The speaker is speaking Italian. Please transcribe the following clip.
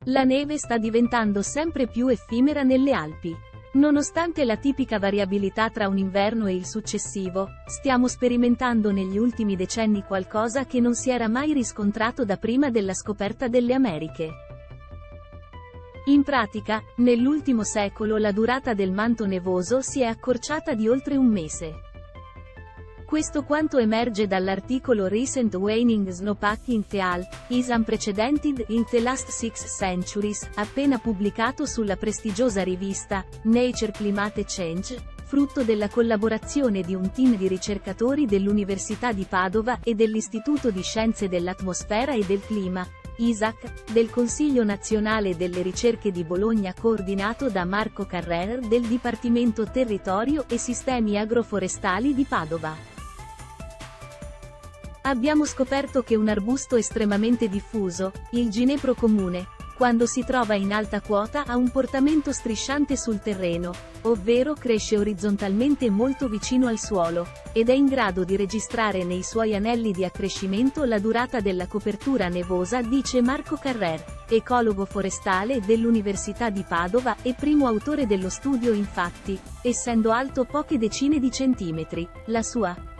La neve sta diventando sempre più effimera nelle Alpi. Nonostante la tipica variabilità tra un inverno e il successivo, stiamo sperimentando negli ultimi decenni qualcosa che non si era mai riscontrato da prima della scoperta delle Americhe. In pratica, nell'ultimo secolo la durata del manto nevoso si è accorciata di oltre un mese. Questo quanto emerge dall'articolo Recent Waning Snowpack in the Alps is Unprecedented in the Last 6 Centuries, appena pubblicato sulla prestigiosa rivista Nature Climate Change, frutto della collaborazione di un team di ricercatori dell'Università di Padova e dell'Istituto di Scienze dell'Atmosfera e del Clima, ISAC, del Consiglio Nazionale delle Ricerche di Bologna coordinato da Marco Carrer del Dipartimento Territorio e Sistemi Agroforestali di Padova. Abbiamo scoperto che un arbusto estremamente diffuso, il ginepro comune, quando si trova in alta quota ha un portamento strisciante sul terreno, ovvero cresce orizzontalmente molto vicino al suolo, ed è in grado di registrare nei suoi anelli di accrescimento la durata della copertura nevosa, dice Marco Carrer, ecologo forestale dell'Università di Padova e primo autore dello studio. Infatti, essendo alto poche decine di centimetri, la sua